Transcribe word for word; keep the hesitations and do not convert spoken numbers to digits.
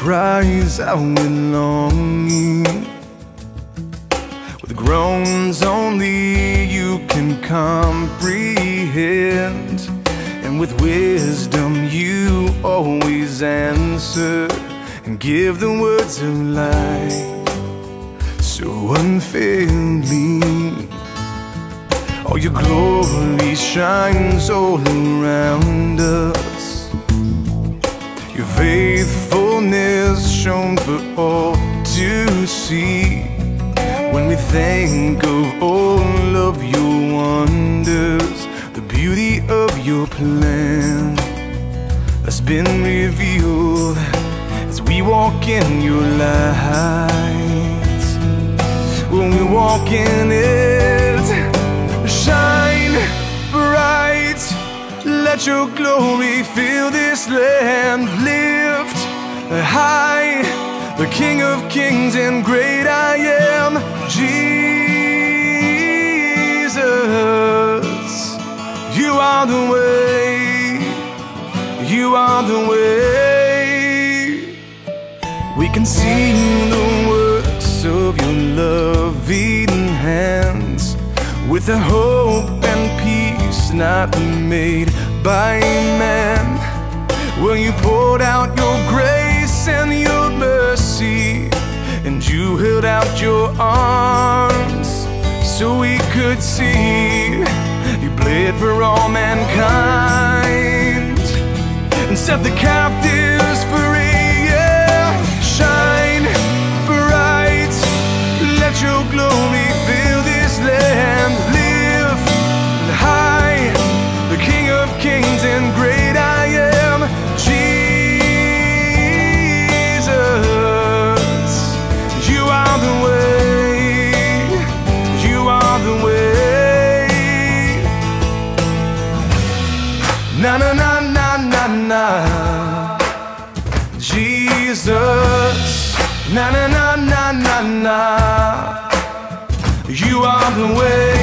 cries out with longing, with groans only you can comprehend, and with wisdom you always answer and give the words of life so unfailing. All your glory shines all around us, your faithfulness shown for all to see. When we think of all of your wonders, the beauty of your plan that's been revealed as we walk in your light. When we walk in it, shine bright, let your glory fill this land. Lift high the King of Kings and great I am, Jesus. You are the way, you are the way. We can see the works of your loving hands, with a hope and peace not made by man. Well, you poured out your grace and your mercy, and you held out your arms so we could see. You bled for all mankind and set the captives free. Yeah. Shine bright, let your glory fill this land. Live high, the King of Kings and great I am, Jesus. You are the way, you are the way. Na na na na na na, Jesus. Na na na na na na, you are the way.